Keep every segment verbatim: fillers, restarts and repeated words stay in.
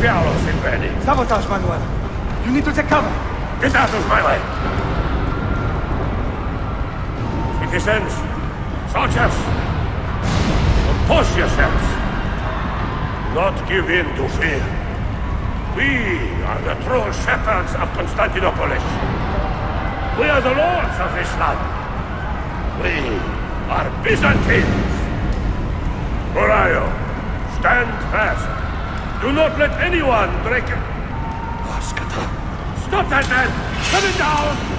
Fialos in ready. Sabotage, Manuel. You need to take cover. Get out of my way. Citizens, soldiers, compose yourselves. Not give in to fear. We are the true shepherds of Constantinopolis. We are the lords of this land. We are Byzantines. Morayo, stand fast. Do not let anyone break it. Oskata. Stop that man! Coming down!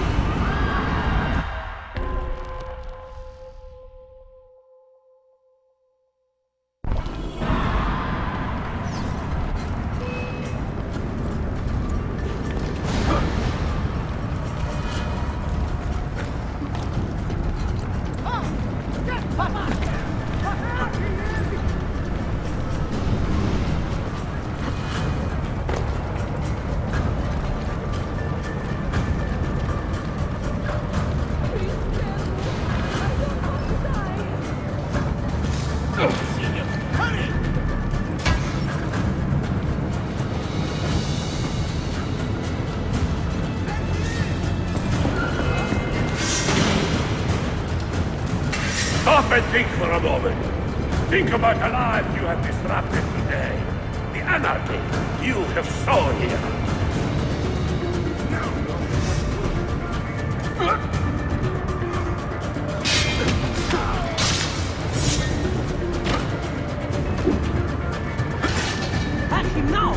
Stop and think for a moment. Think about the lives you have disrupted today. The anarchy you have sown here. Catch him now!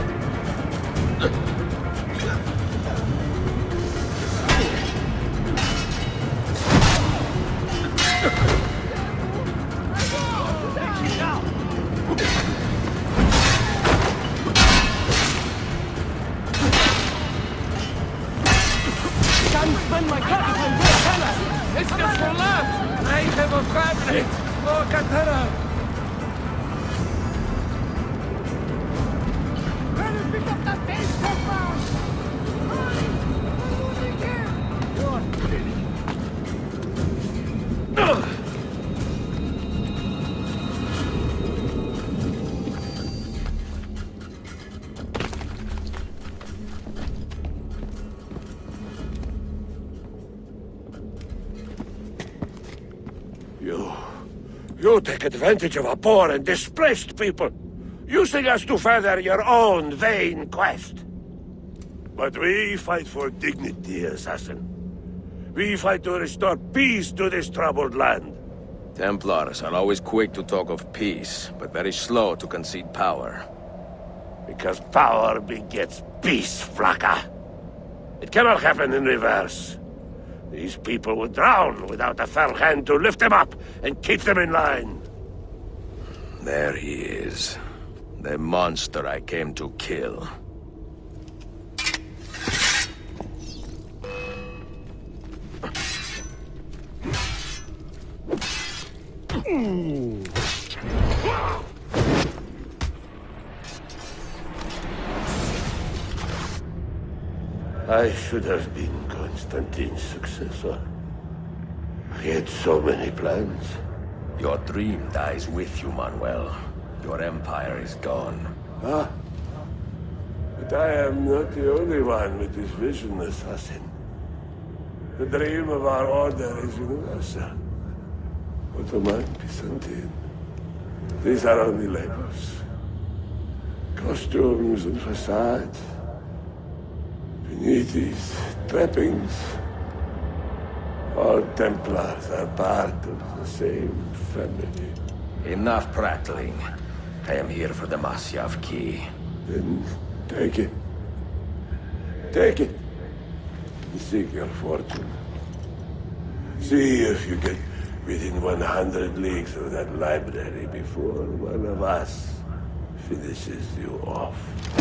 Spend my capital on Catara! It's just for laughs! I have a family! Oh, Catara! Let him pick up that base compound! Hurry! I'm losing him! You're kidding! You... You take advantage of a poor and displaced people, using us to further your own vain quest. But we fight for dignity, assassin. We fight to restore peace to this troubled land. Templars are always quick to talk of peace, but very slow to concede power. Because power begets peace, Flaka. It cannot happen in reverse. These people would drown without a fair hand to lift them up and keep them in line. There he is. The monster I came to kill. I should have been Constantine's successor. He had so many plans. Your dream dies with you, Manuel. Your empire is gone. Ah. But I am not the only one with this vision, assassin. The dream of our order is universal. Ottoman, Byzantine. These are only labels. Costumes and facades. Beneath these trappings, all Templars are part of the same family. Enough prattling. I am here for the Masyaf key. Then take it. Take it. And seek your fortune. See if you get within one hundred leagues of that library before one of us finishes you off.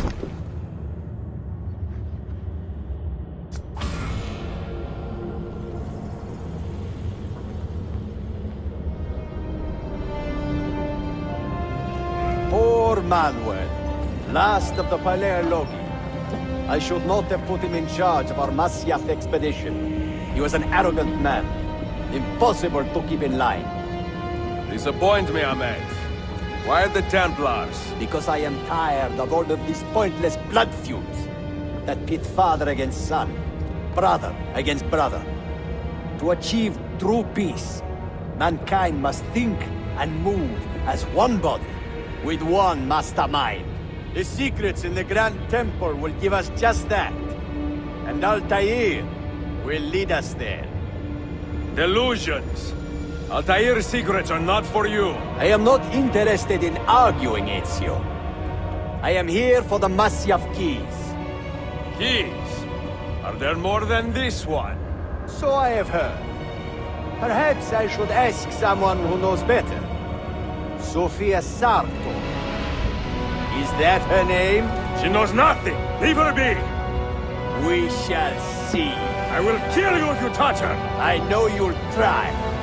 Poor Manuel, last of the Paleologi. I should not have put him in charge of our Masyaf expedition. He was an arrogant man. Impossible to keep in line. Disappoint me, Ahmed. Why the Templars? Because I am tired of all of these pointless blood feuds that pit father against son, brother against brother. To achieve true peace, mankind must think and move as one body, with one mastermind. The secrets in the Grand Temple will give us just that. And Altair will lead us there. Delusions! Altair's secrets are not for you. I am not interested in arguing, Ezio. I am here for the Masyaf keys. Keys? Are there more than this one? So I have heard. Perhaps I should ask someone who knows better. Sofia Sarto. Is that her name? She knows nothing! Leave her be! We shall see. I will kill you if you touch her! I know you'll try.